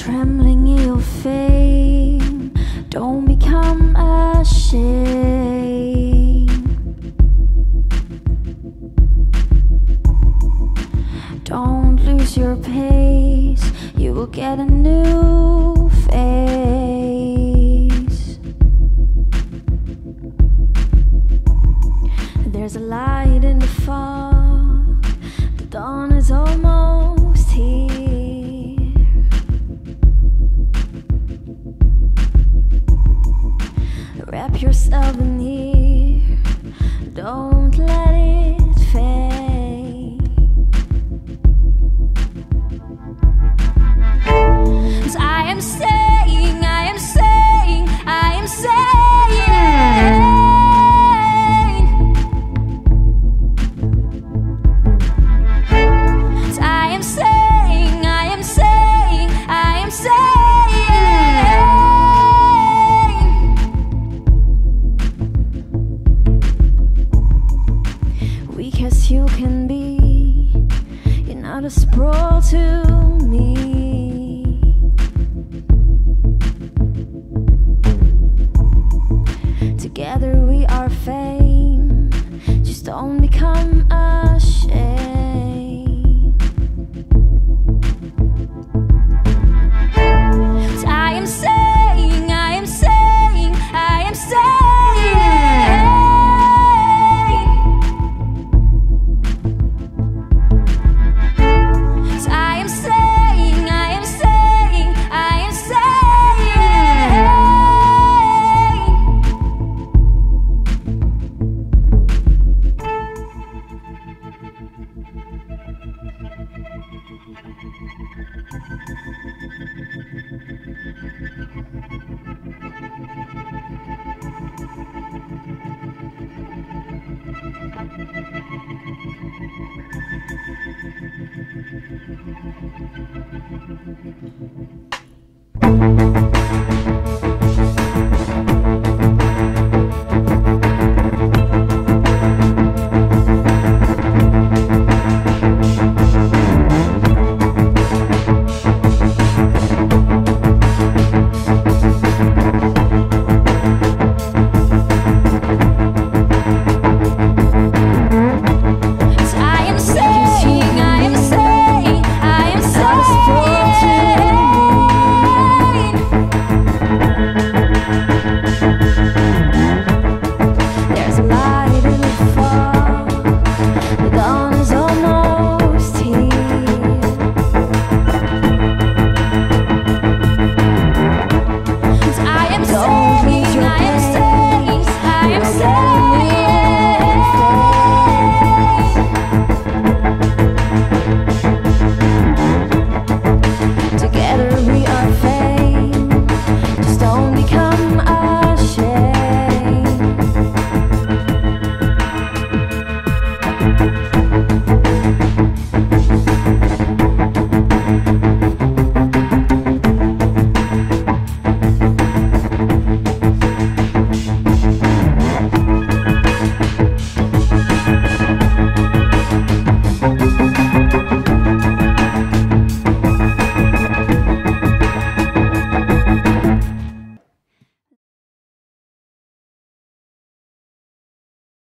trembling in your fame. Don't become ashamed. Don't lose your pace. You will get a new face. There's a light in the fog. The dawn is almost here. Wrap yourself in here. Don't let it fade. 'Cause I am saying, I am saying, I am saying. Weak as you can be, you're not a sprawl to me. Together we are fame. Just don't become ashamed. 'Cause I am saying, I am saying, I am saying. Thank you.